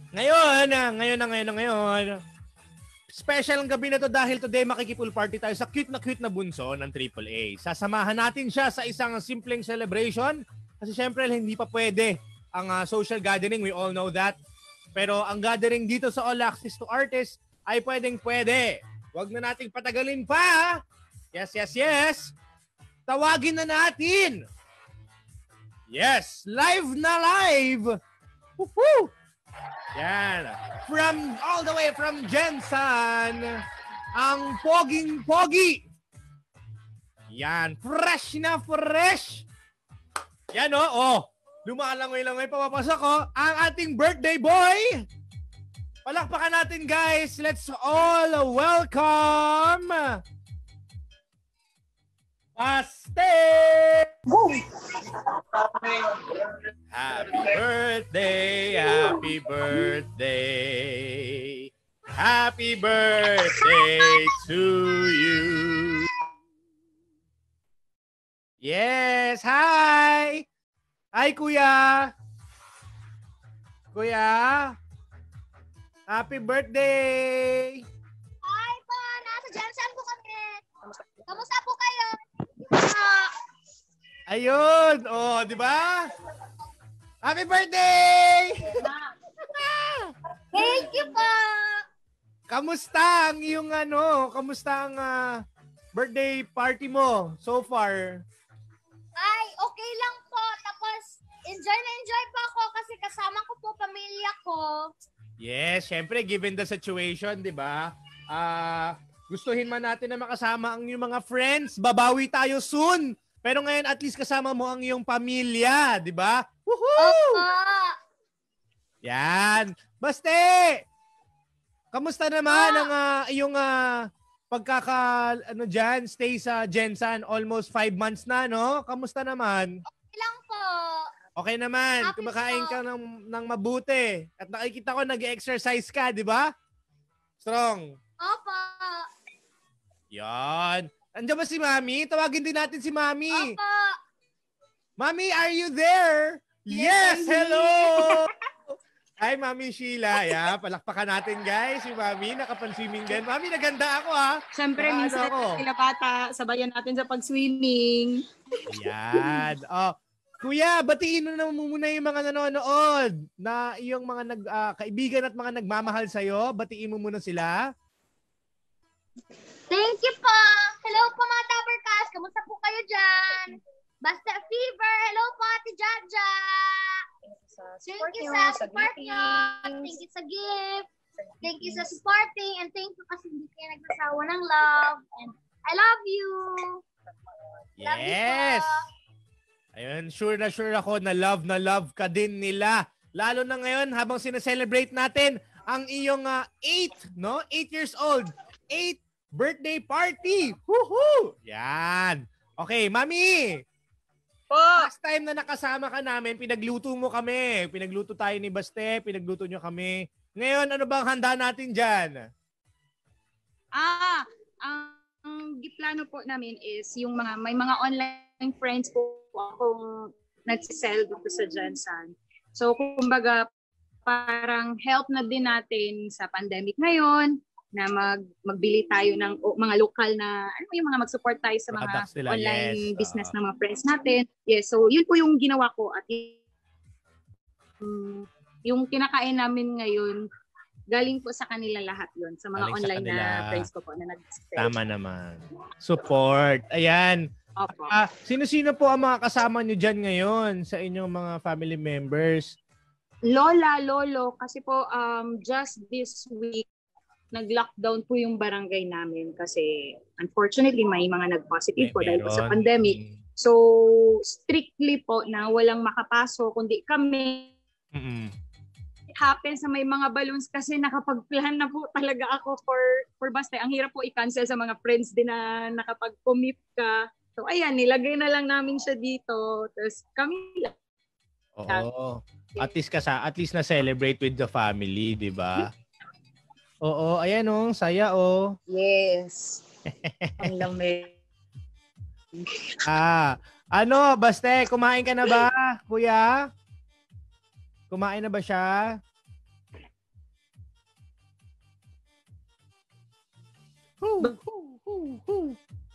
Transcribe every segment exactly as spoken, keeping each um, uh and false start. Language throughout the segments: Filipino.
Ngayon, ah, ngayon na ngayon na ngayon, special ang gabi na to dahil today makikipul party tayo sa cute na cute na bunso ng Triple A. Sasamahan natin siya sa isang simpleng celebration kasi syempre hindi pa pwede ang uh, social gathering, we all know that. Pero ang gathering dito sa All Access to Artists ay pwedeng pwede. Huwag na nating patagalin pa. Yes, yes, yes. Tawagin na natin. Yes, live na live. Woohoo! Yan. From, all the way from Jensen, ang poging-pogi. Yan. Fresh na fresh. Yan o. Oh, oh. Lumalangoy-langoy papapasok ko. Ang ating birthday boy. Palakpakan natin guys. Let's all welcome Baste! Woo! Happy birthday, happy birthday, happy birthday to you. Yes, hi! Hi, Kuya! Kuya! Happy birthday! Hi po! Nasa Jensen po kami. Kamusta po kayo? Uh, Ayun! Oh, di ba? Happy birthday! Thank you po! Kamusta ang iyong ano? Kamusta ang uh, birthday party mo so far? Ay, okay lang po. Tapos, enjoy na enjoy pa ako kasi kasama ko po pamilya ko. Yes, syempre, given the situation, di ba? Ah... Uh, gustuhin man natin na makasama ang iyong mga friends. Babawi tayo soon. Pero ngayon at least kasama mo ang iyong pamilya, di ba? Woohoo! Opo! Yan. Baste! Kamusta naman ang uh, iyong uh, pagkaka, ano dyan, stay sa Jensen? Almost five months na, no? Kamusta naman? Okay lang po. Okay naman. Happy Kumakain po. ka ng, ng mabuti. At nakikita ko nag-exercise ka, di ba? Strong. Opo. Yan. Andiyan ba si Mami? Tawagin din natin si Mami. Opo. Mami, are you there? Yes, yes hello! Hi, Mami Sheila. Yeah, palakpakan natin, guys. Si Mami, nakapan-swimming din. Mami, naganda ako, ha? Siyempre, Naka, minsan ano sila bata, sabayan natin sa pag-swimming. Yan. Oh, Kuya, batiin mo na muna yung mga nanonood na yung mga nag, uh, kaibigan at mga nagmamahal sa'yo. Batiin mo muna sila. Thank you po. Hello po mga Tabercast. Kamusta po kayo dyan? Basta Fever. Hello po Ate Jaja. Thank you sa support nyo. Thank you sa gift. Thank you sa supporting. And thank you kasi hindi kayo nagsasawa ng love. And I love you. Love Yes. you po. Ayun, sure na sure ako na love na love ka din nila. Lalo na ngayon habang sineselebrate natin ang iyong uh, eight, no? eight years old. eight birthday party. Woohoo! Yan. Okay, Mami. Po. Last time na nakasama ka namin, pinagluto mo kami. Pinagluto tayo ni Baste, pinagluto nyo kami. Ngayon, ano bang handa natin dyan? Ah, ang, ang giplano po namin is yung mga, may mga online friends po akong nagsisell dito sa Jensen. So, kumbaga, parang help na din natin sa pandemic ngayon na mag magbili tayo ng o, mga lokal na ano yung mga mag-support tayo sa mga nila, online yes. business Uh, ng mga friends natin. Yes, so yun po yung ginawa ko at um, yung kinakain namin ngayon galing po sa kanila lahat yun sa mga Galing sa online kanila. na friends ko po na nag-sell. Tama naman. Support. Ayan. Opo. Ah, sino-sino po ang mga kasama nyo dyan ngayon sa inyong mga family members? Lola, lolo, kasi po um, just this week nag-lockdown po yung barangay namin kasi unfortunately may mga nag-positive po dahil po sa pandemic. So strictly po na walang makapasok kundi kami. Mm-mm. It happens na may mga balloons kasi nakapag-plan na po talaga ako for for basta. Ang hirap po i-cancel sa mga friends din na nakapag-commit ka. So ayan, nilagay na lang namin siya dito. Tapos kami lang. Oo. At least kasa, at least na celebrate with the family, 'di ba? Oo, ayan oh, saya oh. Yes. Ang lamig. Ah, ano, Baste, kumain ka na ba, Kuya? Kumain na ba siya? Hoo, hoo, hoo, hoo.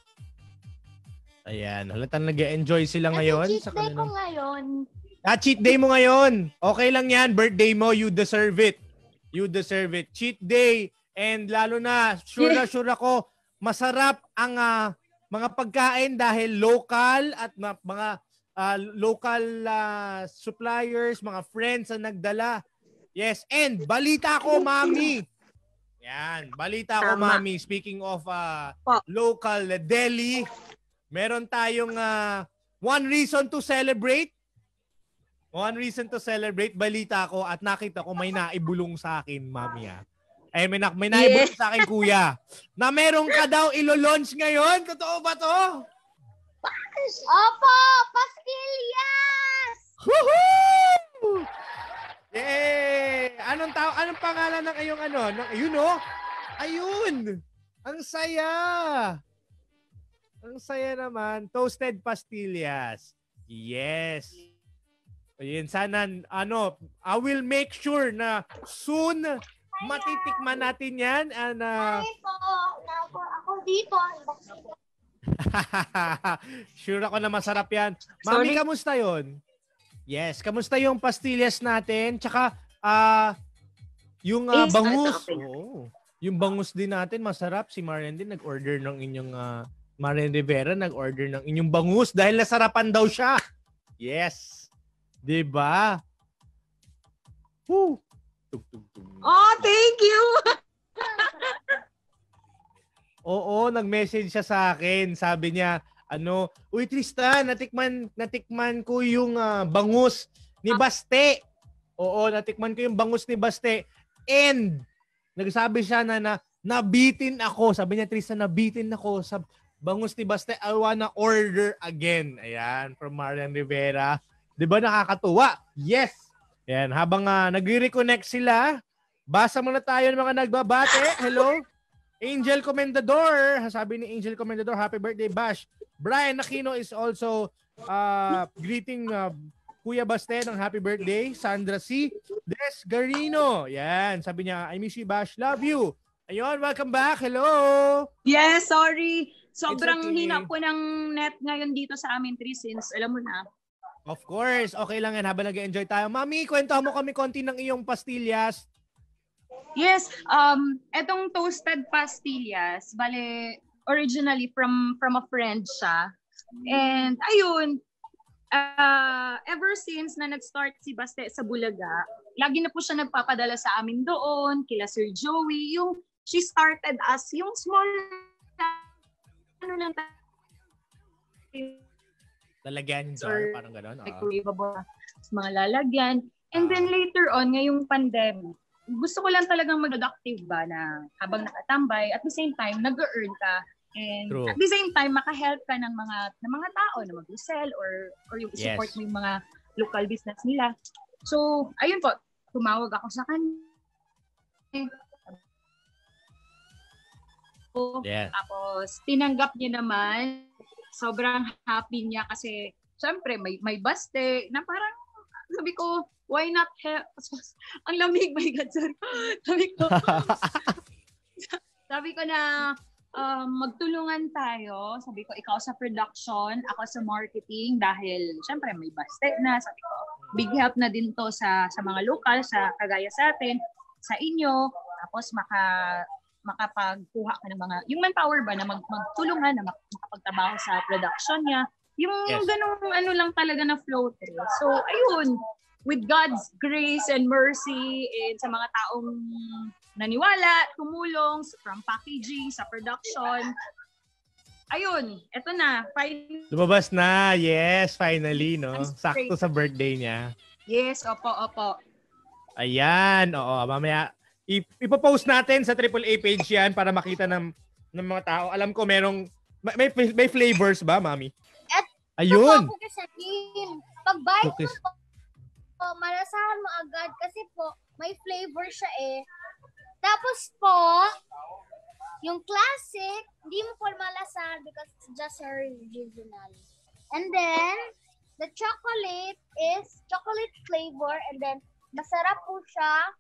Ayan, halatang nag-enjoy sila ngayon. Cheat sa day ko kanilang... ngayon. Ah, cheat day mo ngayon. Okay lang yan. Birthday mo, you deserve it. You deserve it. Cheat day. And lalo na, sure na sure ako, masarap ang uh, mga pagkain dahil local at ma- mga uh, local uh, suppliers, mga friends ang nagdala. Yes. And balita ko, Mami. Yan. Balita ko, Tama. Mami. Speaking of uh, Po. local deli, meron tayong uh, one reason to celebrate. One reason to celebrate. Balita ko at nakita ko may naibulong sa akin, Mami. Ah. Ay, may, na, may naibulong sa akin, Kuya. Na meron ka daw ilo-launch ngayon. Totoo ba to? Opo, pastillas! Woohoo! Yay! Anong tao? Anong pangalan ng iyong ano? Ng, ayun oh. Ayun. Ang saya. Ang saya naman. Toasted pastillas. Yes. Ayun, sana, ano, I will make sure na soon matitikman natin yan. And, uh, Ay po, ako, ako dito. sure ako na masarap yan. Mami, Sorry. kamusta yun? Yes, kamusta yung pastillas natin? Tsaka, ah, yung uh, Yes, bangus. okay. Oo. Yung bangus din natin, masarap. Si Marian din nag-order ng inyong, uh, Marian Rivera nag-order ng inyong bangus dahil nasarapan daw siya. Yes. Diba? Woo! Tug, tug, tug. Oh, thank you! Oo, nag-message siya sa akin. Sabi niya, ano, uy Tristan, natikman, natikman ko yung uh, bangus ni Baste. Oo, natikman ko yung bangus ni Baste. And, nagsabi siya na, na nabitin ako. Sabi niya, Tristan, nabitin ako sa bangus ni Baste. I wanna order again. Ayan, from Marian Rivera. Di ba nakakatuwa? Yes! Ayan, habang uh, nag-reconnect sila, basa muna tayo ng mga nagbabate. Hello? Angel Comendador, sabi ni Angel Comendador, happy birthday, Bash. Brian Aquino is also uh, greeting uh, Kuya Baste ng happy birthday. Sandra C. Des Garino, yan, sabi niya, I miss you, Bash, love you. Ayun, welcome back, hello. Yes, sorry. Sobrang okay. hina po ng net ngayon dito sa amin, Three Sins. Alam mo na. Of course, okay lang yan habang nag-enjoy tayo. Mami, kwento mo kami konti ng iyong pastillas. Yes, um, etong toasted pastillas, bale, originally from from a friend siya. And ayun, uh, ever since na nag-start si Baste sa Bulaga, lagi na po siya nagpapadala sa amin doon, kila Sir Joey. Yung, she started as yung small, ano lang, Lalagyan jar, or parang gano'n. Uh. microwaveable, mga lalagyan. And then later on, ngayong pandemic, gusto ko lang talagang mag-productive ba na habang nakatambay, at the same time, nag-earn ka. And True. at the same time, maka-help ka ng mga ng mga tao na mag-sell or or yung support Yes. mo yung mga local business nila. So, ayun po, tumawag ako sa kanya. So, Yeah. tapos, tinanggap niya naman. Sobrang happy niya kasi, syempre, may, may baste na parang, sabi ko, why not help? Ang lamig, my God, sorry. Sabi ko, sabi ko na, um, magtulungan tayo. Sabi ko, ikaw sa production, ako sa marketing, dahil, syempre, may baste na. Sabi ko, big help na din to sa, sa mga local, sa kagaya sa atin, sa inyo. Tapos, maka, makapagkuha ka ng mga, yung manpower ba, na mag, magtulungan, na makapagtrabaho sa production niya. Yung Yes. ganung ano lang talaga na flow through. So, ayun, with God's grace and mercy and sa mga taong naniwala, tumulong from packaging, sa production. Ayun, eto na. Finally, Lumabas na, yes, finally, no? I'm straight. Sakto sa birthday niya. yes, opo, opo. Ayan, oo, mamaya, ip- ipopost natin sa triple A page yan para makita ng, ng mga tao. Alam ko merong, may, may, may flavors ba, Mami? At Ayun! Ito po kasi, pag-buy Cookies. mo po, malasahan mo agad kasi po, may flavor siya eh. Tapos po, yung classic, hindi mo po malasahan because it's just original. And then, the chocolate is chocolate flavor and then masarap po siya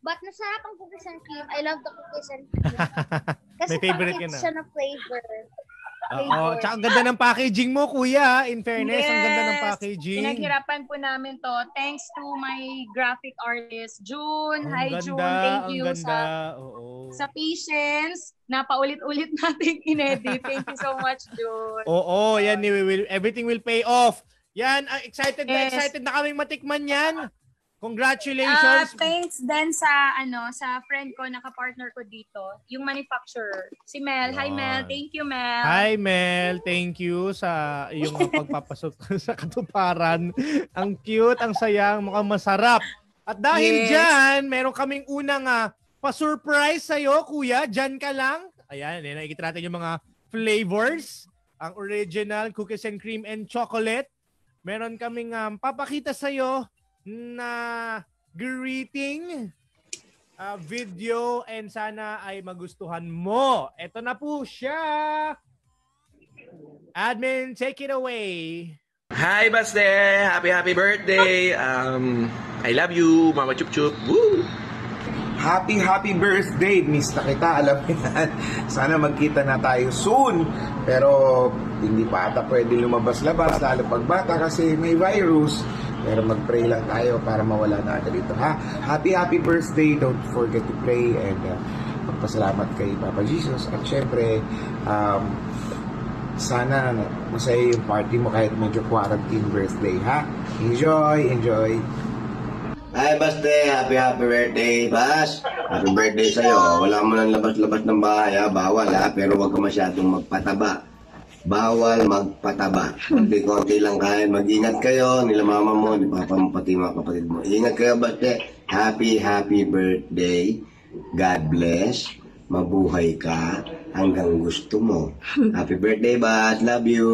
But nasarap ang cookies and cream. I love the cookies and cream. Kasi May favorite ka pang-hits na. siya na flavor. Oo, tsaka ang ganda ng packaging mo, kuya. In fairness, Yes. ang ganda ng packaging. Pinaghirapan po namin to. Thanks to my graphic artist, June. Ang Hi, ganda, June. Thank ang you ganda. sa Oo. sa patience. Napaulit-ulit natin inedit. Thank you so much, June. Oo, yan. We will, everything will pay off. Yan, ah, excited na Yes. excited na kaming matikman yan. Ah, Congratulations. thanks din sa ano sa friend ko, naka-partner ko dito, yung manufacturer, si Mel. Hi Yan. Mel, thank you Mel. Hi Mel, thank you sa iyong pagpapasok sa katuparan. Ang cute, ang sayang, mukhang masarap. At dahil Yes. dyan, meron kaming unang uh, pa-surprise sa'yo, kuya. Dyan ka lang. Ayan, ayan, nakikita natin yung mga flavors. Ang original, cookies and cream and chocolate. Meron kaming um, papakita sa'yo na greeting uh, video and sana ay magustuhan mo. Ito na po siya. Admin, take it away. Hi, Baste! Happy, happy birthday! Um, I love you, Mama Chup Chup. Woo! Happy, happy birthday! Miss na kita, alam mo yan. Sana magkita na tayo soon. Pero hindi pa ata pwede lumabas-labas, lalo pag bata kasi may virus. Pero mag-pray lang tayo para mawala na agad ito. Ha? Happy, happy birthday! Don't forget to pray and uh, magpasalamat kay Papa Jesus. At syempre, um, sana masaya yung party mo kahit medyo quarantine birthday. Ha? Enjoy! Enjoy! Hi, Baste! Happy, happy birthday, Bas! Happy birthday sa'yo. Wala mo nang labas-labas ng bahay, ha? Bawal, ha? Pero huwag ka masyadong magpataba. Bawal magpataba. Konti-konti lang kain. Mag-ingat kayo, nila mama mo, ni papa mo, pati mga kapatid mo. Ingat kayo, Baste! Happy, happy birthday. God bless. Mabuhay ka hanggang gusto mo. Happy birthday, Bas! Love you!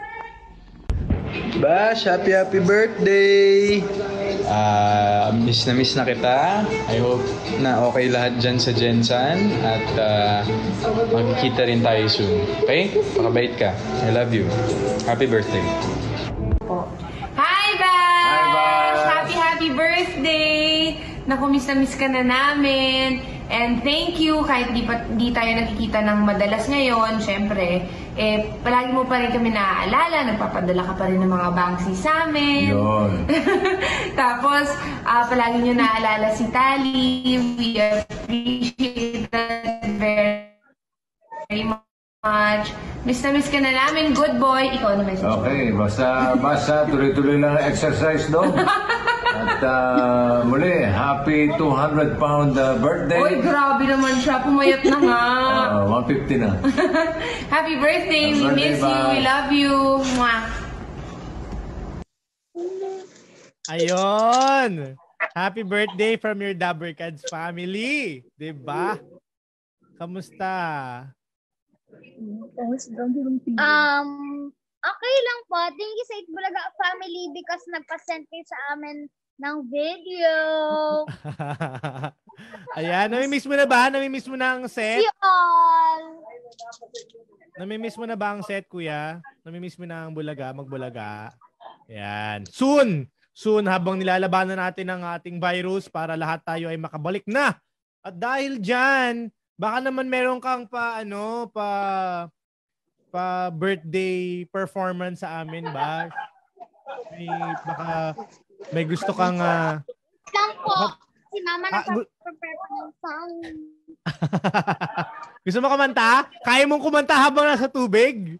Bash, happy happy birthday! Ah, miss na miss na kita. I hope na okay lahat dyan sa Gensan at uh, magkikita rin tayo soon. Okay? Pakabait ka. I love you. Happy birthday. Hi, Bash! Happy, happy birthday! Naku, miss na miss ka na namin. And thank you, kahit di, pa, di tayo nakikita ng madalas ngayon, syempre, eh, palagi mo pa rin kami naaalala, nagpapadala ka pa rin ng mga bangsi sa amin. Yun. Tapos, uh, palagi nyo naaalala si Tali. We appreciate that very, very much. Miss na miss ka na namin. Good boy. Ikaw na message. Okay, basta, basta tuloy-tuloy lang ang exercise, no? At uh, muli, happy two hundred pound uh, birthday. Uy, grabe naman siya. Pumayat na nga. Uh, one fifty na. Happy birthday. We Happy miss birthday, you. We bye. love you. Mwah. Ayun. Happy birthday from your Dabbercads family. Diba? Kamusta? Um, okay lang po. Thank you sa Itbulaga family because nagpa-send kayo sa amin ng video. Ayan. Namimiss mo na ba? Namimiss mo na ang set? See you all! Namimiss mo na ba ang set, kuya? Namimiss mo na ang bulaga, magbulaga? Ayan. Soon! Soon, habang nilalabanan natin ang ating virus para lahat tayo ay makabalik na. At dahil dyan, baka naman meron kang pa, ano, pa, pa birthday performance sa amin ba? May, baka, may gusto kang, uh, Lang po. Si mama Ah, gu- nagpa-prepare pa ng song. gusto mo kumanta? Kaya mong kumanta habang nasa tubig?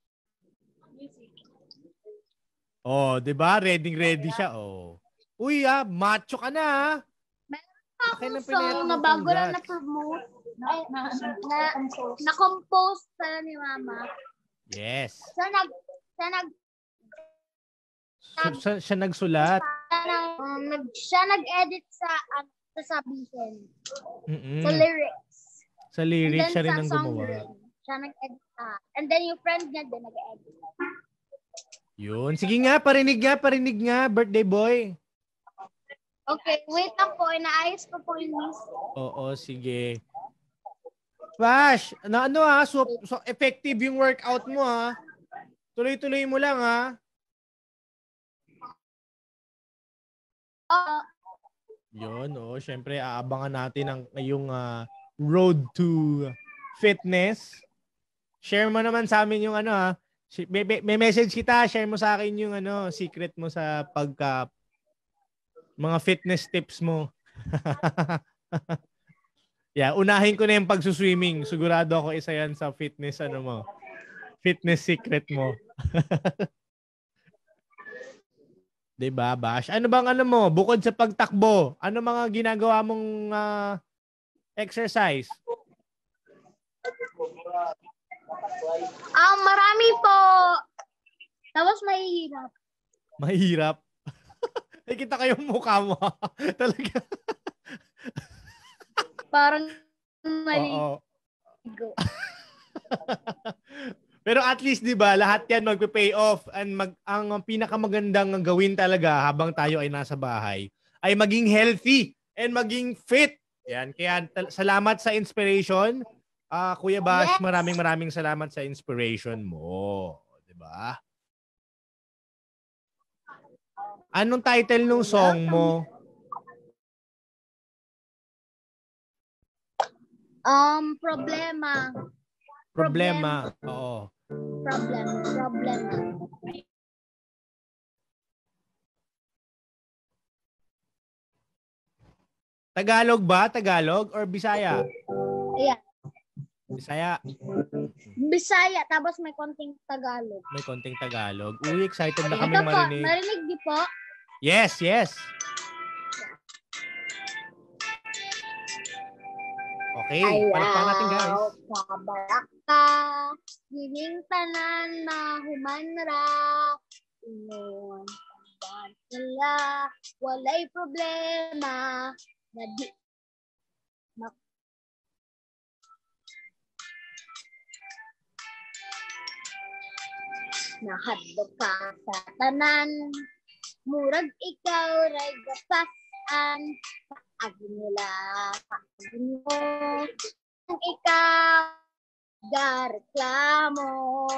Oh, 'di ba? Ready ready siya. Oh. Uy, ah, macho ka na. ah. Ako Akin ang song pinayat na mo, bago lang congrats. na-promote. Ay, na, na, na-compose pala ni mama. Yes. Siya nag, siya nag, Siya, siya, siya nagsulat. siya nag, um, nag, siya nag-edit sa, ano, sasabihin. Mm-mm. Sa lyrics. Sa And lyrics, then siya rin sa ang song gumawa. rin. Siya nag-edit. Ah. And then yung friend niya din nag-edit. Yun. Sige nga, parinig nga, parinig nga, birthday boy. Okay, wait lang po. Inaayos ko po yung music. Oo, sige. Bash, na ano ha, so, so effective yung workout mo ha. Tuloy-tuloy mo lang ha. Oo. Yun, oh. Siyempre, aabangan natin ang yung uh, road to fitness. Share mo naman sa amin yung ano ha. May, may message kita, share mo sa akin yung ano, secret mo sa pagka mga fitness tips mo. Yeah, unahin ko na yung pagsuswimming. Sigurado ako isa yan sa fitness ano mo. Fitness secret mo. Diba, Bash? Ano bang ano mo? Bukod sa pagtakbo, ano mga ginagawa mong uh, exercise? Um, marami po. Tapos mahihirap. Mahirap? Nakikita ko yung mukha mo. Talaga. Parang maligo. Pero at least 'di ba, lahat 'yan magpe-pay off and mag ang pinakamagandang gawin talaga habang tayo ay nasa bahay ay maging healthy and maging fit. Yan, kaya tal- salamat sa inspiration. Ah, uh, Kuya Bash, yes. maraming maraming salamat sa inspiration mo, 'di ba? Anong title nung song mo? Um, problema. Problema. Oo. Problem. Problema. Tagalog ba? Tagalog or Bisaya? Yeah. Bisaya. Bisaya, tapos may konting Tagalog. May konting Tagalog. Uy, excited na kami Ito marinig. Po, narinig niyo po? Yes, yes. Okay, palakpakan natin guys. Kabalak ka, gining tanan na humanra, inuwan tandaan sila, walay problema, na di mak nahadlok ka sa tanan, murag ikaw ray gapasan, agi nila agi mo ang ikaw gareklamo.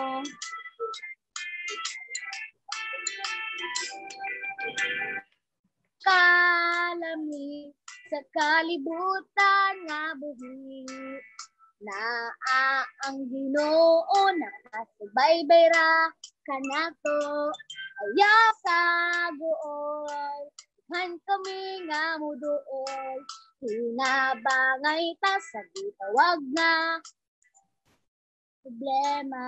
Kalami sa kalibutan nga buhi na ang Ginoo nakasubaybay ra kanato, ayaw sa guol han kami nga muduol, hinabangay ta sa gitawag na problema.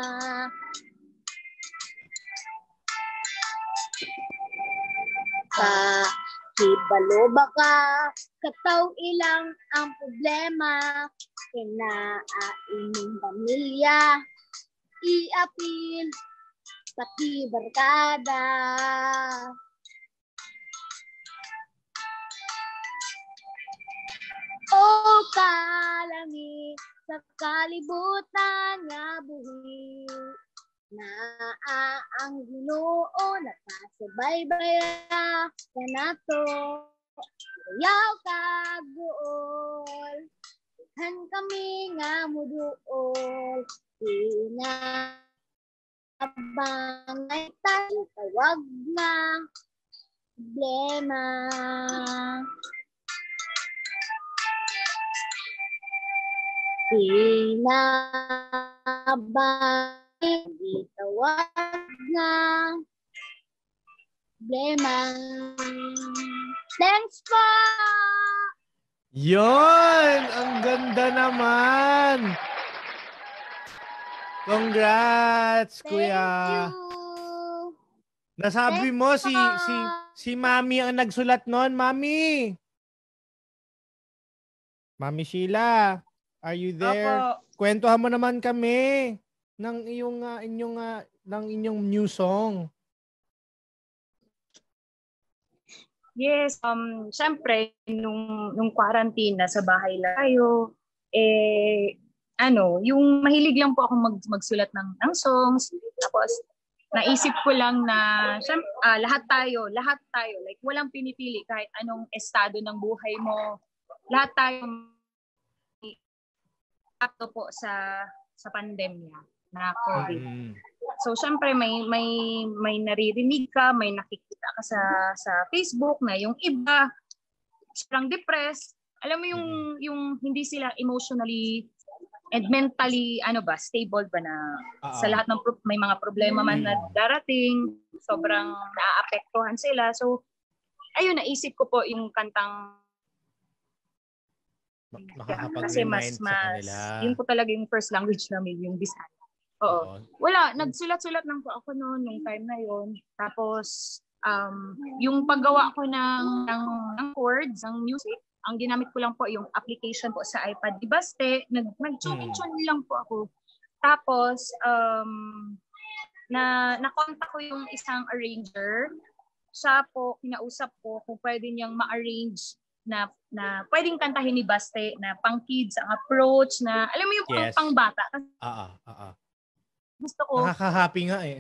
Ka hibalo ba ka kataw ilang ang problema, kinaining pamilya iapil pati barkada. O kalami sa kalibutan nga buhi na ang Ginoo nakasubaybay ra kanato, ayaw kaguol han kami nga muduol, hinabangay tayo tawag na problema. Hinabangay tawag na problema. Thanks po! Yon! Ang ganda naman! Congrats, Thank Kuya! you! Nasabi Thanks mo si po. si si Mami ang nagsulat noon, Mami. Mami Sheila, are you there? Opo. Kwentuhan mo naman kami ng iyong uh, inyong uh, ng inyong new song. Yes, um, syempre, nung, nung quarantine, nasa bahay lang tayo, eh, ano, yung mahilig lang po ako mag, magsulat ng, ng songs. Tapos, naisip ko lang na, syempre, ah, lahat tayo, lahat tayo, like, walang pinipili kahit anong estado ng buhay mo. Lahat tayo, akto po sa, sa pandemya na COVID. Mm. So syempre may may may naririnig ka, may nakikita ka sa sa Facebook na yung iba sobrang depressed. Alam mo yung yung hindi sila emotionally and mentally ano ba stable ba na uh-huh. sa lahat ng pro- may mga problema man na darating, sobrang naaapektuhan sila. So ayun, naisip ko po yung kantang kasi mas mas yun po talaga yung first language namin, yung Bisaya. Oo. Wala, nagsulat-sulat lang po ako noon nung time na yun. Tapos um yung paggawa ko ng ng, ng chords, ng music, ang ginamit ko lang po yung application po sa iPad ni Baste. Nag nag-tune-tune lang po ako. Tapos um na na-contact ko yung isang arranger. Siya po kinausap ko kung pwede niyang ma-arrange na na pwedeng kantahin ni Baste na pang kids ang approach na alam mo yung pang, yes. pang bata. Ah, ah, ah. Gusto ko. Nakaka-happy nga eh.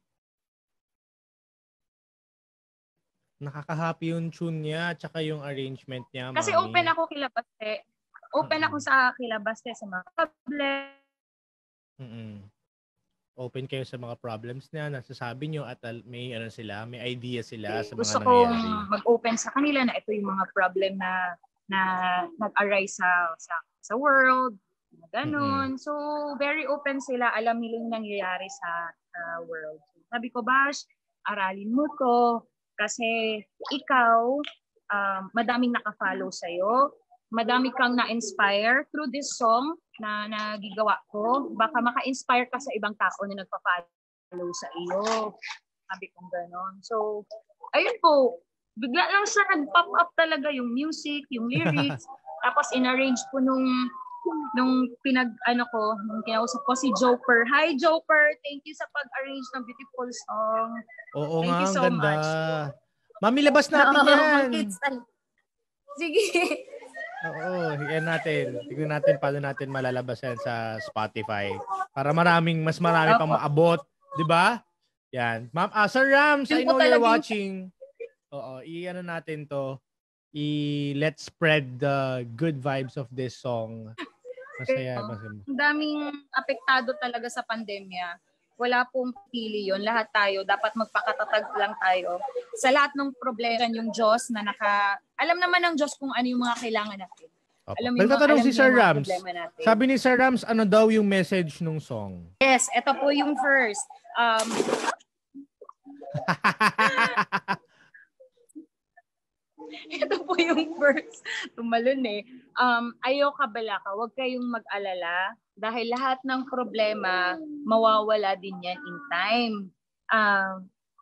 Nakaka-happy yung tune niya at saka yung arrangement niya. Kasi mami. open ako kila Baste. Open uh-huh. ako sa kila Baste sa mga problem. Mm-mm. Open kayo sa mga problems niya, nasasabi nyo at may ano sila, may idea sila sa mga gusto nangyayari. Gusto kong mag-open sa kanila na ito yung mga problem na na nag-arise sa sa sa world, ganun. Mm-hmm. So very open sila, alam nila yung nangyayari sa uh, world. Sabi ko, Bash, aralin mo to kasi ikaw um, madaming naka-follow sa iyo. Madami kang na-inspire through this song na nagigawa ko. Baka maka-inspire ka sa ibang tao na nagpa-follow sa iyo. Sabi kong gano'n. So, ayun po. Bigla lang siya nag-pop up talaga yung music, yung lyrics. Tapos in-arrange ko nung nung pinag ano ko, nung kinausap ko si Joker. Hi Joker, thank you sa pag-arrange ng beautiful song. Oo thank nga, you so ang ganda. much. Mami, labas natin yan. Sige. Oo, higyan natin. Tignan natin paano natin malalabas yan sa Spotify. Para maraming, mas marami pang maabot. Diba? Yan. Ma'am, ah, Sir Rams, I know you're watching. Oo, i-ano natin to. I-let's spread the good vibes of this song. Masaya. masaya. Ang daming apektado talaga sa pandemya. Wala pong pili yun. Lahat tayo, dapat magpakatatag lang tayo. Sa lahat ng problema, yung Diyos na naka... Alam naman ng Diyos kung ano yung mga kailangan natin. Alam mo yung alam si Sir Rams. Natin. Sabi ni Sir Rams, ano daw yung message nung song? Yes, ito po yung first. Um, ito po yung first. Tumalon eh. Um, ayaw kabalaka, huwag kayong mag-alala. Dahil lahat ng problema, mawawala din yan in time. Uh,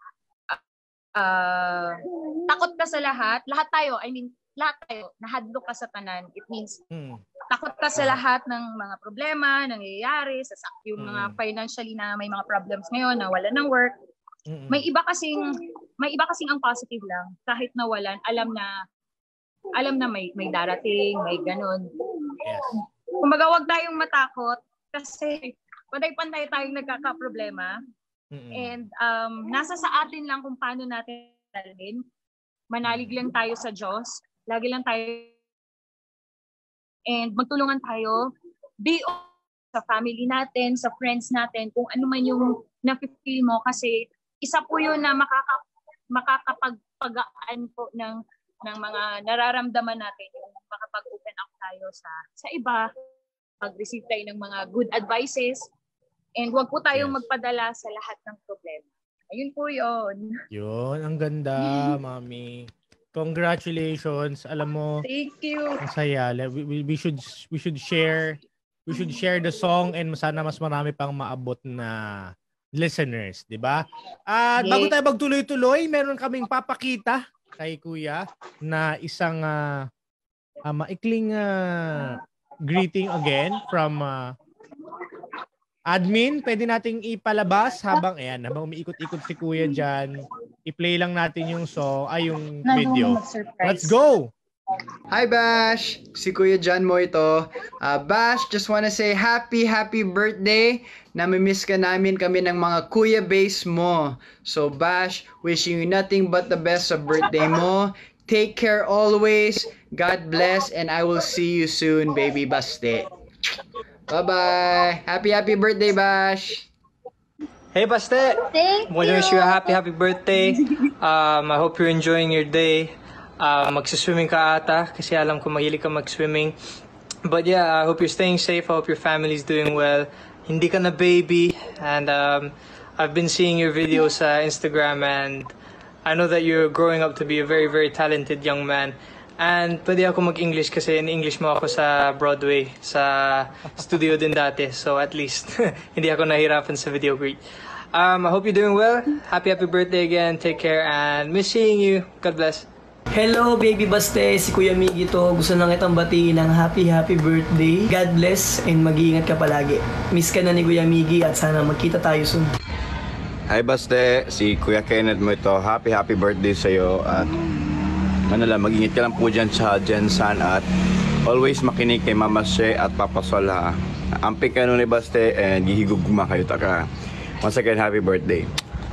uh, takot ka sa lahat. Lahat tayo, I mean, lahat tayo, nahadlok ka sa tanan. It means, hmm. takot ka sa lahat ng mga problema, nangyayari, sa yung hmm. mga financially na may mga problems ngayon, na wala ng work. Hmm. May iba kasing, may iba kasing ang positive lang. Kahit nawalan, alam na, alam na may, may darating, may ganun. Yes. Kumbaga, huwag tayong matakot kasi pantay-pantay tayong nagkakaproblema. Mm-hmm. And um, nasa sa atin lang kung paano natin dalhin. Manalig lang tayo sa Diyos. Lagi lang tayo and magtulungan tayo. Be sa family natin, sa friends natin, kung ano man yung nafe-feel mo kasi isa po yun na makaka, makakapagpagaan po ng ng mga nararamdaman natin, yung makapag-open up tayo sa sa iba, mag-receive tayo ng mga good advices, and wag po tayong yes. magpadala sa lahat ng problema. Ayun po yun. Yun, ang ganda, Mami. Congratulations. Alam mo, thank you. Ang saya. We, we, we should we should share we should share the song and sana mas marami pang maabot na listeners, 'di ba? At yes. bago tayo magtuloy-tuloy, meron kaming papakita kay Kuya na isang uh, uh, maikling uh, greeting again from uh, admin. Pwede nating ipalabas habang ayan, habang umiikot-ikot si Kuya dyan. I-play lang natin yung song, ay yung video. Let's go! Hi Bash! Si Kuya John mo ito. Uh, Bash, just wanna say happy, happy birthday. Namimiss ka namin kami ng mga Kuya base mo. So Bash, wishing you nothing but the best sa birthday mo. Take care always. God bless and I will see you soon, baby Baste. Bye-bye! Happy, happy birthday, Bash! Hey Baste! Thank I want to wish you a happy, happy birthday. Um, I hope you're enjoying your day. uh, magsiswimming ka ata kasi alam ko mahilig ka mag-swimming. But yeah, I hope you're staying safe. I hope your family's doing well. Hindi ka na baby. And um, I've been seeing your videos sa Instagram and I know that you're growing up to be a very, very talented young man. And pwede ako mag-English kasi in-English mo ako sa Broadway, sa studio din dati. So at least, hindi ako nahirapan sa video greet. Um, I hope you're doing well. Happy, happy birthday again. Take care and miss seeing you. God bless. Hello baby Baste, si Kuya Miggy to. Gusto lang kitang batiin ng happy happy birthday. God bless and mag-iingat ka palagi. Miss ka na ni Kuya Miggy at sana magkita tayo soon. Hi Baste, si Kuya Kenneth mo ito. Happy happy birthday sa'yo at ano lang, mag-ingat ka lang po dyan sa Jensan at always makinig kay Mama She at Papa Sol ha. Ampik ka nun ni Baste and gihigugma kayo taka. Once again, happy birthday.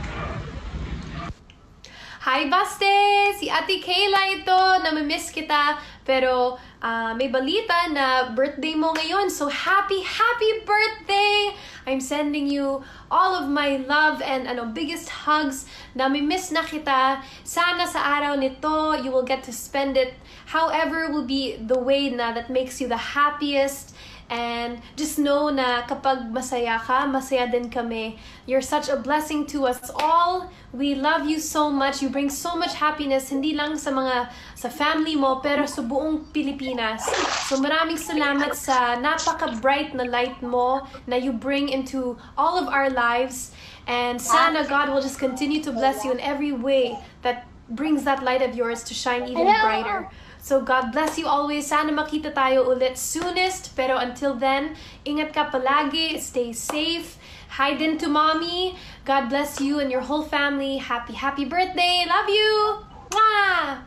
Hi Baste! Si Ate Kayla ito, namimiss kita. Pero uh, may balita na birthday mo ngayon. So happy, happy birthday! I'm sending you all of my love and ano, biggest hugs. Namimiss na kita. Sana sa araw nito, you will get to spend it however will be the way na that makes you the happiest. And just know na kapag masaya ka, masaya din kami. You're such a blessing to us all. We love you so much. You bring so much happiness, hindi lang sa mga sa family mo, pero sa buong Pilipinas. So maraming salamat sa napaka-bright na light mo na you bring into all of our lives. And sana God will just continue to bless you in every way that brings that light of yours to shine even brighter. So God bless you always. Sana makita tayo ulit soonest. Pero until then, ingat ka palagi. Stay safe. Hi din to mommy. God bless you and your whole family. Happy, happy birthday. Love you. Mwah!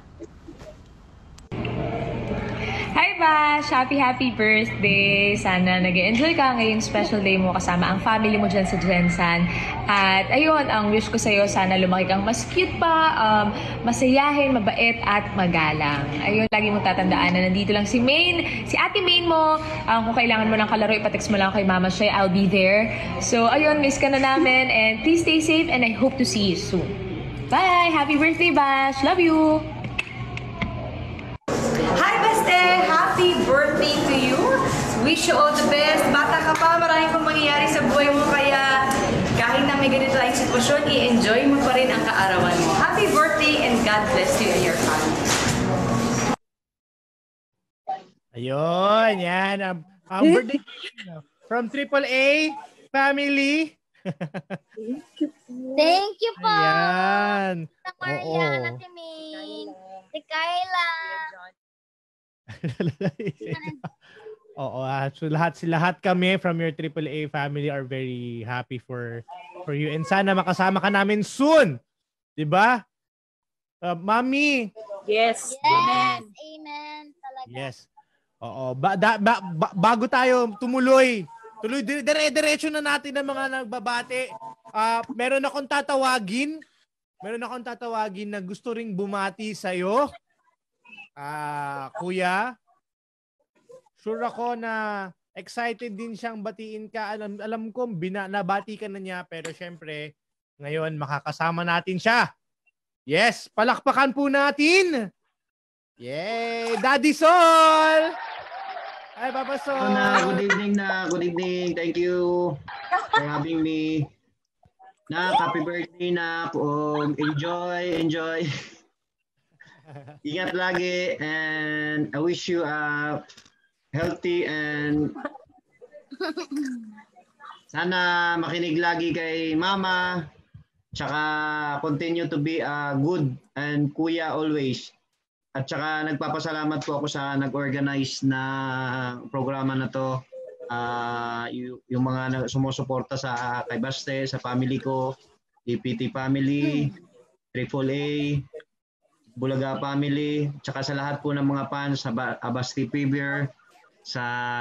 Hi Bash! Happy, happy birthday! Sana nag-enjoy ka ngayong special day mo kasama ang family mo dyan sa Jensan. At ayun, ang wish ko sa'yo, sana lumaki kang mas cute pa, um, masayahin, mabait, at magalang. Ayun, lagi mong tatandaan na nandito lang si Maine, si Ate Maine mo. Um, kung kailangan mo ng kalaro, ipatext mo lang kay Mama Shay, I'll be there. So ayun, miss ka na namin and please stay safe and I hope to see you soon. Bye! Happy birthday, Bash! Love you! Hi, Baste! Happy birthday to you! Wish you all the best. Bata ka pa, maraming pang mangyayari sa buhay mo, kaya kahit na may ganito tayong sitwasyon, i-enjoy mo pa rin ang kaarawan mo. Happy birthday and God bless you and your family. Ayun, yan. Um, um, birthday from Triple A Family. Thank you po. Ayan. Sa Maria, Ate Maine, si Kayla. Oo, uh, so lahat si lahat kami from your Triple A family are very happy for for you and sana makasama ka namin soon. 'Di ba? Uh, Mami. Yes. Yes. Amen. Amen. Talaga. Yes. Oo, ba, da, ba, ba, bago tayo tumuloy, tuloy dire-diretso na natin ang mga nagbabate. Uh, meron akong tatawagin. Meron akong tatawagin na gusto ring bumati sa iyo. Ah, uh, kuya, sure ako na excited din siyang batiin ka. Alam, alam ko, bina, nabati ka na niya, pero syempre, ngayon makakasama natin siya. Yes, palakpakan po natin. Yay! Daddy Sol! Hi, Papa Sol! Oh, na, good evening na. Good evening. Thank you for having me. Na, happy birthday na. Um, enjoy, enjoy. Ingat lagi and I wish you a healthy and sana makinig lagi kay mama tsaka continue to be a good and kuya always. At tsaka nagpapasalamat po ako sa nag-organize na programa na to. Uh, yung, yung mga sumusuporta sa kay Baste, sa family ko, D P T family, Triple A, Bulaga family, tsaka sa lahat po ng mga fans sa Abasti Fever, sa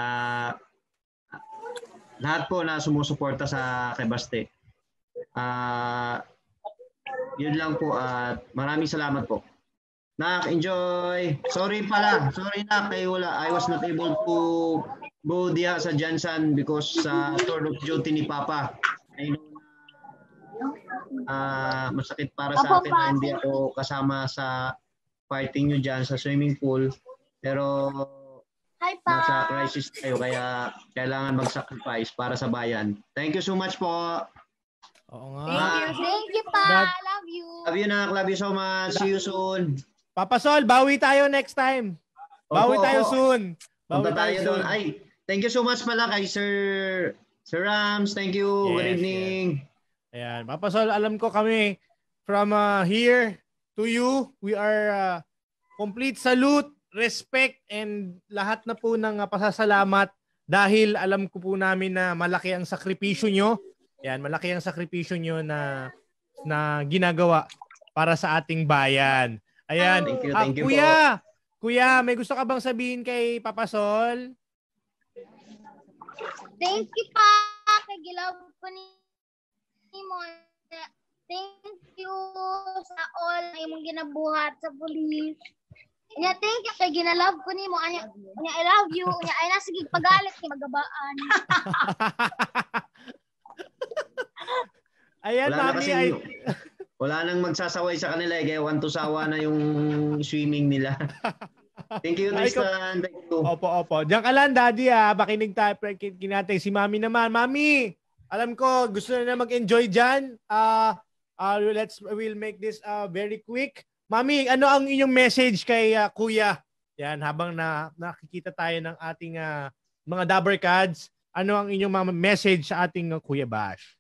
lahat po na sumusuporta sa kay Baste. Uh, yun lang po at maraming salamat po. Nak, enjoy! Sorry pala, sorry na kay wala. I was not able to go diya sa Jensan because sa uh, tour of duty ni Papa. I know Uh, masakit para sa akin na hindi ako kasama sa party nyo dyan sa swimming pool. Pero Hi, pa. nasa crisis tayo kaya kailangan mag-sacrifice para sa bayan. Thank you so much po. Oo nga. Thank you. Thank you, pa. That- Love you. Love you, nak. Love you so much. See you soon. Papa Sol, bawi tayo next time. Bawi Opo, tayo opo. soon. Bawi Punta tayo tayo doon. soon. Ay, thank you so much pala kay Sir Sir Rams. Thank you. Good Yes, evening. Ayan, Papa Sol, alam ko kami from uh, here to you, we are uh, complete salute, respect, and lahat na po ng uh, pasasalamat dahil alam ko po namin na malaki ang sakripisyo nyo. Ayan, malaki ang sakripisyo nyo na, na ginagawa para sa ating bayan. Ayan, Thank you, ah, thank you kuya, kuya, may gusto ka bang sabihin kay Papa Sol? Thank you, pa. Kay gilab ko ni mo. Thank you sa all na imong ginabuhat sa pulis. Nya thank you kay ginalove ko nimo. Anya, anya I love you. Anya ay na sige pagalit ni magabaan. Ayan, Wala na mami, kasi ay... wala nang magsasaway sa kanila eh. Kaya one to sawa na yung swimming nila. Thank you, Ay, Tristan. Thank you. Opo, opo. Diyan ka lang, Daddy, ah. Makinig tayo. Kinatay si Mami naman. Mami, alam ko, gusto na mag-enjoy dyan. Uh, uh, let's, we'll make this uh, very quick. Mami, ano ang inyong message kay uh, Kuya? Yan, habang na, nakikita tayo ng ating uh, mga Dabber Cards, ano ang inyong mga message sa ating uh, Kuya Bash?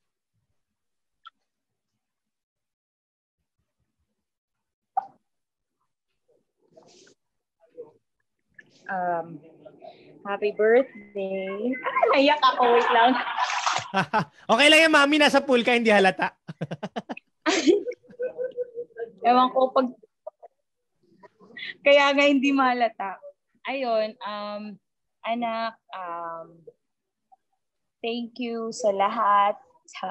Um, happy birthday. Ah, naiyak ako. Wait lang. Okay lang yan, Mami. Nasa pool ka, hindi halata. Ewan ko pag... Kaya nga hindi malata. Ayun, um, anak, um, thank you sa lahat. Sa...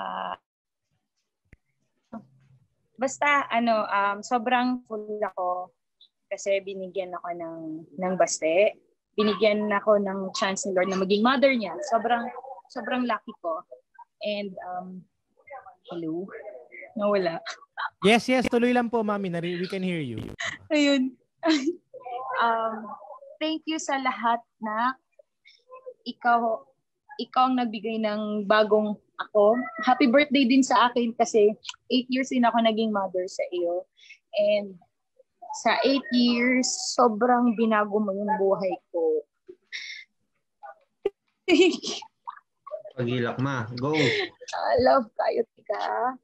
Basta, ano, um, sobrang full ako kasi binigyan ako ng, ng baste. Binigyan ako ng chance ni Lord na maging mother niya. Sobrang, sobrang lucky ko. And, um, hello? Nawala. Yes, yes. Tuloy lang po, Mami. Nari- we can hear you. Ayun. um, thank you sa lahat na ikaw, ikaw ang nagbigay ng bagong ako. Happy birthday din sa akin kasi eight years din ako naging mother sa iyo. And sa eight years, sobrang binago mo yung buhay ko. Pagilak ma. Go. I love kayo, tika.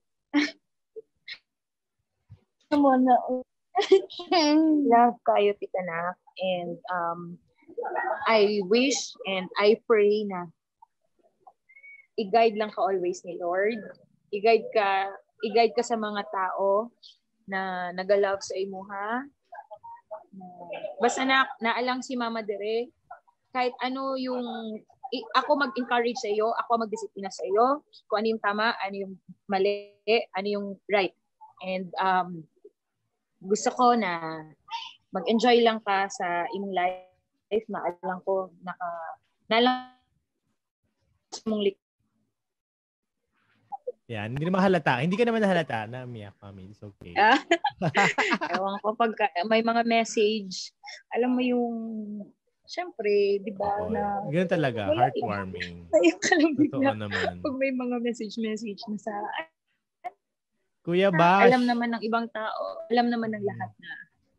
Come on na. Love kayo, tika na. And um, I wish and I pray na i-guide lang ka always ni Lord. I-guide ka, i-guide ka sa mga tao na nag-love sa imo, ha? Basta na naalang si Mama Dere, kahit ano yung i, ako mag-encourage sa iyo, ako mag-disiplina sa iyo, kung ano yung tama, ano yung mali, ano yung right. And um, gusto ko na mag-enjoy lang ka sa imong life, na alam ko naka nalang mong lik- Yan, hindi naman halata. Hindi ka naman nahalata na umiyak, Mami. It's okay. Ewan ko, pag may mga message, alam mo yung, syempre, di ba, Oo, na... ganun talaga, wala heartwarming. lang. Naiyak ka lang Totoo bigla. naman. Pag may mga message-message na sa... Kuya Bash. Alam naman ng ibang tao, alam naman ng lahat na.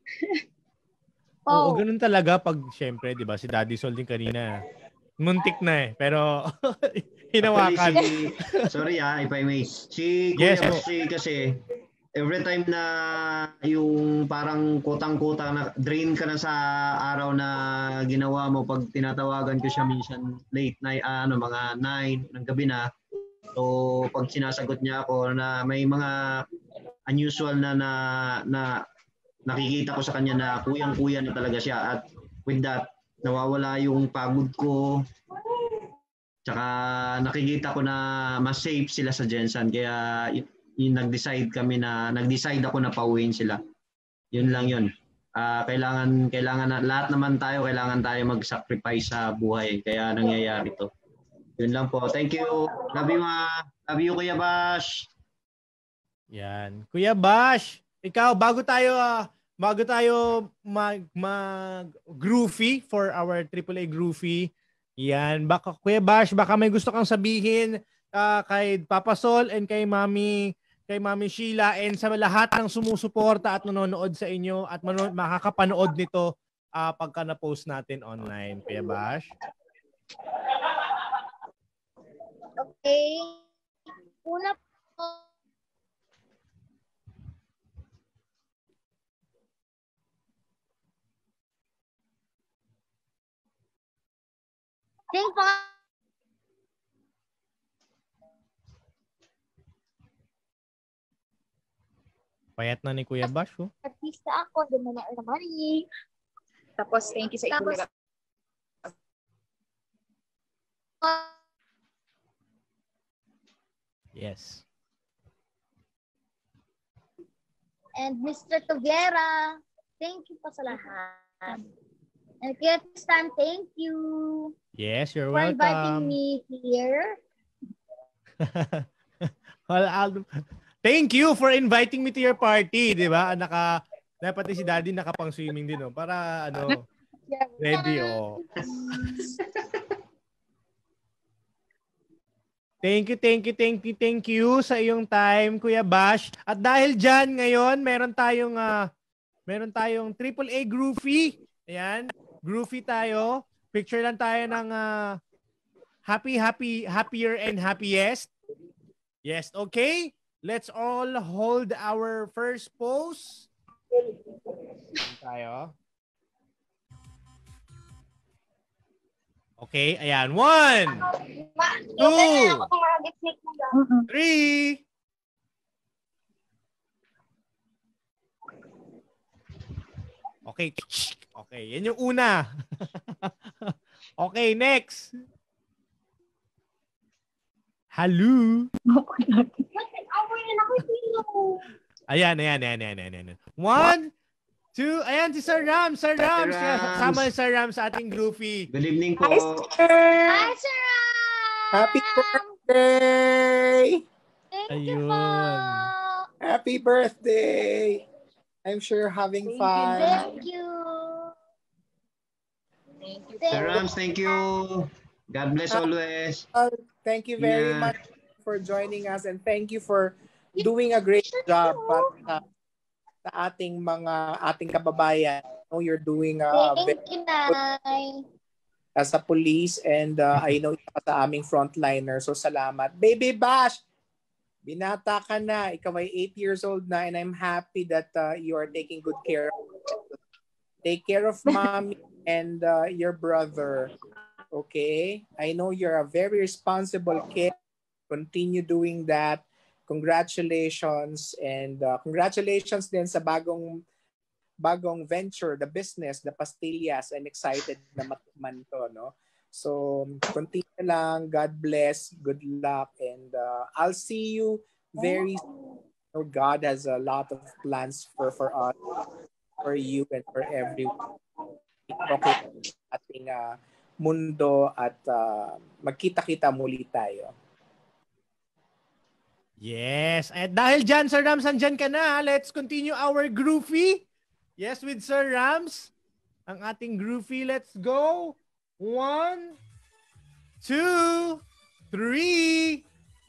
Oo, ganun talaga pag, syempre, di ba, si Daddy Sol din kanina. Muntik na eh, pero hinawakan. Actually, si, sorry ah, if I may. Si Kuya Yes, po. Bashi kasi, every time na yung parang kutang-kuta na drain ka na sa araw na ginawa mo, pag tinatawagan ko siya minsan late night, ah, ano, mga nine ng gabi na, so pag sinasagot niya ako na may mga unusual na na, na nakikita ko sa kanya na kuyang-kuya na talaga siya, at with that, nawawala yung pagod ko. Tsaka nakikita ko na mas safe sila sa Gensan. Kaya y- yung nag-decide kami na, nag-decide ako na pauwiin sila. Yun lang yun. Uh, kailangan, kailangan na, lahat naman tayo, kailangan tayo mag-sacrifice sa buhay. Kaya nangyayari to. Yun lang po. Thank you. Love you, ma. Love you, Kuya Bash. Yan. Kuya Bash, ikaw, bago tayo uh, bago tayo mag, mag groovy for our triple A groovy, yan, baka Kuya Bash, baka may gusto kang sabihin uh, kay Papa Sol and kay Mami, kay Mami Sheila and sa lahat ng sumusuporta at nanonood sa inyo at manood, makakapanood nito uh, pagka na-post natin online, Kuya Bash. Okay. Una po, Thank you. Payat na ni Kuya Bash, oh. Artista ako, doon na naman eh. Tapos, thank you sa Tapos, yes. And Mister Tugera, thank you po sa lahat. And Kuya Tristan, thank you. Yes, you're for welcome. inviting me here. Well, I'll, thank you for inviting me to your party, di ba? Naka, dapat si Daddy nakapang swimming din, oh, para ano, ready, oh. Thank you, thank you, thank you, thank you sa iyong time, Kuya Bash. At dahil dyan, ngayon, meron tayong, uh, meron tayong triple A groovy. Ayan, groovy tayo. Picture lang tayo ng uh, happy, happy, happier and happiest. Yes, okay. Let's all hold our first pose. Ayan tayo. Okay, ayan. One, two, three. Okay. Okay, yan yung una. Okay, next. Hello. Ayan, ayan, ayan, ayan, ayan, ayan. One, two, ayan si Sir Ram, Sir Ram. Kasama si Sir Ram sa ating groovy. Good evening po. Hi, sir. Hi, Sir Ram. Happy birthday! Thank Ayun. you po. Happy birthday! I'm sure you're having Thank fun. you. Thank you. Thank you. Sir Rams, thank you. God bless always. Uh, thank you very Yeah. much for joining us and thank you for doing a great job para sa ating mga ating kababayan. I know you're doing uh, Thank you, Nay. as a police and uh, I know isa ka sa aming frontliner. So salamat. Baby Bash, binata ka na. Ikaw ay eight years old na and I'm happy that uh, you are taking good care of Take care of mommy and uh, your brother. Okay? I know you're a very responsible kid. Continue doing that. Congratulations and uh, congratulations din sa bagong bagong venture, the business, the pastillas. I'm excited na matikman to, no? So, continue lang. God bless. Good luck. And uh, I'll see you very soon. Oh, God has a lot of plans for, for us, for you, and for everyone. Okay, ating uh, mundo at uh, magkita-kita muli tayo. Yes. At dahil dyan, Sir Rams, andyan ka na. Let's continue our groovy. Yes, with Sir Rams. Ang ating groovy. Let's go. One, two, three.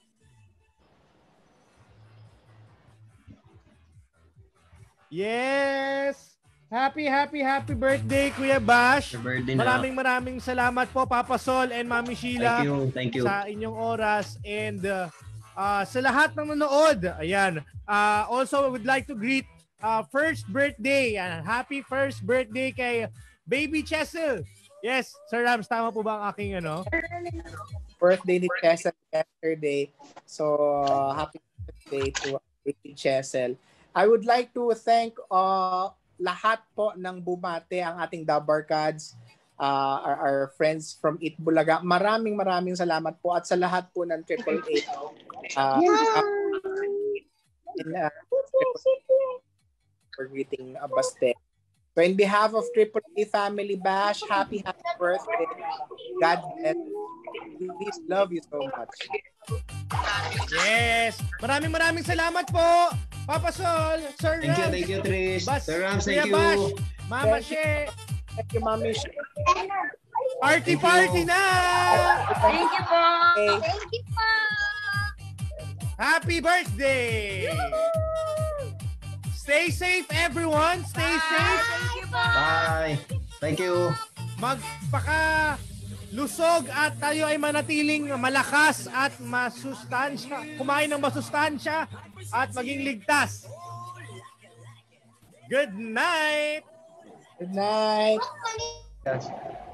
Yes. Happy, happy, happy birthday, Kuya Bash. Happy birthday na. Maraming maraming salamat po, Papa Sol and Mami Sheila. Thank you, thank you. Sa inyong oras. And uh, uh, sa lahat ng nanonood, ayan. Uh, also, I would like to greet uh, first birthday. Uh, happy first birthday kay Baby Chessel. Yes, Sir Rams, tama po ba ang aking ano? Birthday ni Chessel yesterday. So, uh, happy birthday to Baby Chessel. I would like to thank uh, lahat po ng bumate, ang ating Dabarkads, uh, our, our friends from Itbulaga. Maraming maraming salamat po at sa lahat po ng Triple A. Uh, in, uh, for greeting uh, Baste. So in behalf of Triple A Family Bash, happy happy birthday. God bless. We love you so much. Yes. Maraming maraming salamat po. Papa Sol, Sir Thank you, Rams. thank you, Trish. Bas, Sir Rams, Kuya thank you. Bash, Mama Thank She. Thank you, Mami. Party, Thank party you. na! Thank you po. Thank you po. Happy birthday! Stay safe, everyone. Stay safe. Thank you po. Bye. Thank you. Magpaka lusog at tayo ay manatiling malakas at masustansya. Kumain ng masustansya at maging ligtas. Good night! Good night. Yes.